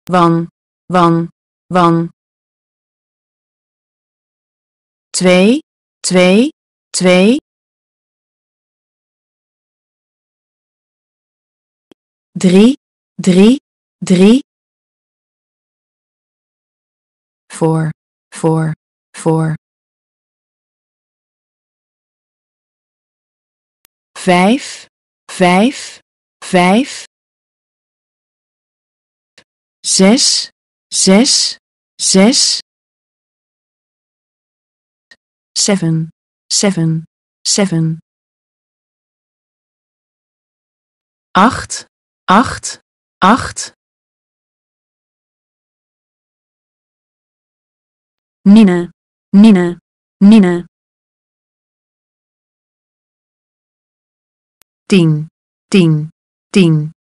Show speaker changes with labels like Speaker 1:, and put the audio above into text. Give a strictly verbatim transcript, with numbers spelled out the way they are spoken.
Speaker 1: wan, wan, wan. Twee, twee, twee. Drie, drie, drie. Voor, voor, voor. Vijf, vijf, vijf. Zes, zes, zes. Seven, seven, seven. Acht, acht, acht. Nine, nine, nine. Tien, tien, tien.